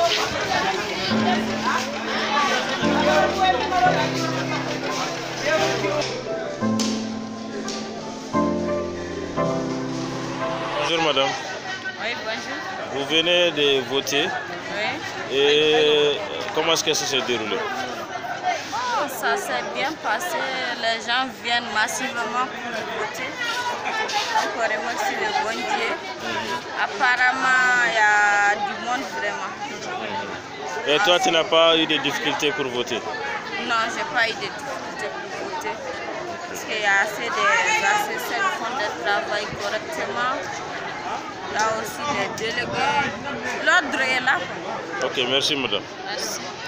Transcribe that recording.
Bonjour madame. Oui, bonjour. Vous venez de voter. Oui. Et comment est-ce que ça s'est déroulé? Oh, ça s'est bien passé. Les gens viennent massivement pour voter. Donc on remercie le bon Dieu. Apparemment, il y a du monde vraiment. Et toi, tu n'as pas eu de difficultés pour voter? Non, je n'ai pas eu de difficultés pour voter. Parce qu'il y a assez d'assesseurs qui font le travail correctement. Il y a aussi des délégués. L'ordre est là. Ok, merci madame. Merci.